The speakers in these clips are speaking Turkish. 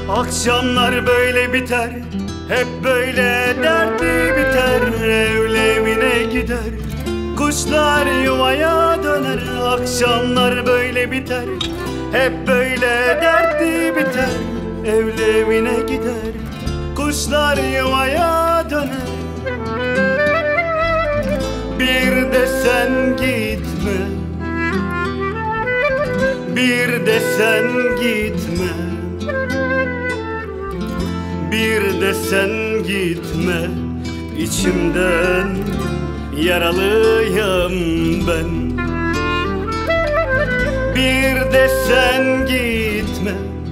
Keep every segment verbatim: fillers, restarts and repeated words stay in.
Akşamlar böyle biter, hep böyle derdi biter. Evlemine gider, kuşlar yuvaya döner. Akşamlar böyle biter, hep böyle derdi biter. Evlemine gider, kuşlar yuvaya döner. Bir de sen gitme, bir de sen gitme, bir de sen gitme. İçimden yaralıyım ben. Bir de sen gitme,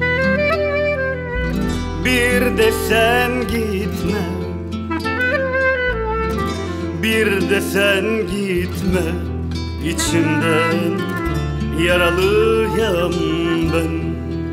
bir de sen gitme, bir de sen gitme. İçimden yaralıyım ben.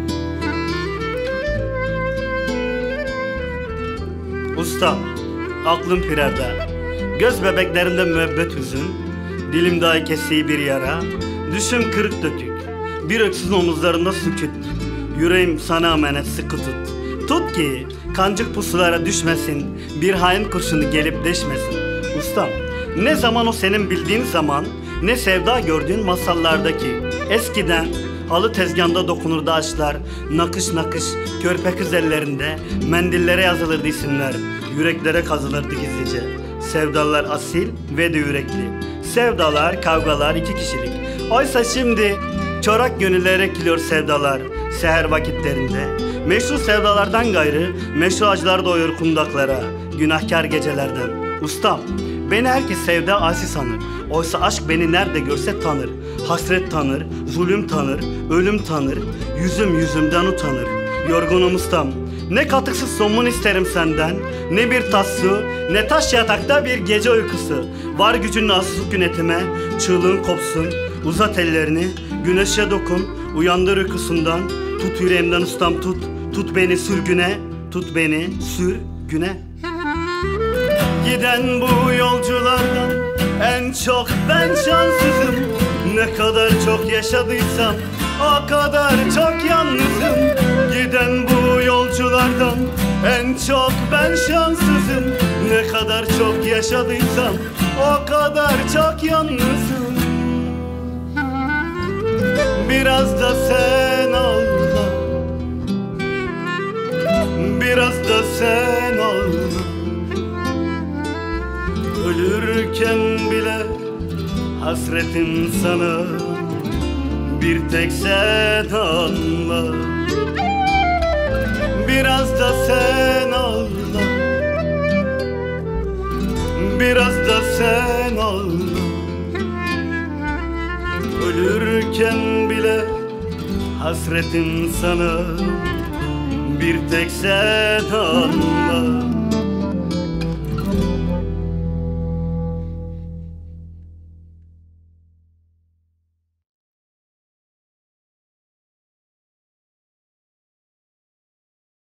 Usta, aklım firarda, göz bebeklerimde müebbet hüzün, dilim dahi kesiği bir yara, düşüm kırık dökük, bir öksüzün omuzlarında sükut. Yüreğim sana emanet, sıkı tut. Tut ki kancık pusulara düşmesin, bir hain kurşunu gelip deşmesin. Ustam, ne zaman o senin bildiğin zaman, ne sevda gördüğün masallardaki. Eskiden halı tezgahında dokunurdu ağaçlar, nakış nakış körpe kız ellerinde mendillere yazılırdı isimler, yüreklere kazılırdı gizlice. Sevdalar asil ve de yürekli, sevdalar kavgalar iki kişilik. Oysa şimdi çorak gönüllere ekiliyor sevdalar seher vakitlerinde. Meşru sevdalardan gayrı meşru acılar doğuyor kundaklara, günahkar gecelerden. Ustam, beni herkes sevda asi sanır. Oysa aşk beni nerede görse tanır. Hasret tanır, zulüm tanır, ölüm tanır. Yüzüm yüzümden utanır. Yorgunum ustam, ne katıksız somun isterim senden, ne bir tas su, ne taş yatakta bir gece uykusu. Var gücün nasıl yönetime, çığlığın kopsun. Uzat ellerini, güneşe dokun, uyandır uykusundan. Tut yüreğimden ustam tut, tut beni sürgüne, tut beni sürgüne. Giden bu yolculardan en çok ben şanssızım. Ne kadar çok yaşadıysam o kadar çok yalnızım. Giden bu yolculardan en çok ben şanssızım. Ne kadar çok yaşadıysam o kadar çok yalnızım. Biraz da sen ağla, biraz da sen ağla. Ölürken bile hasretim sana, bir tek sen anla. Biraz da sen ağla, biraz da sen ağla. Ölürken bile hasretim sana, bir tek sen anla.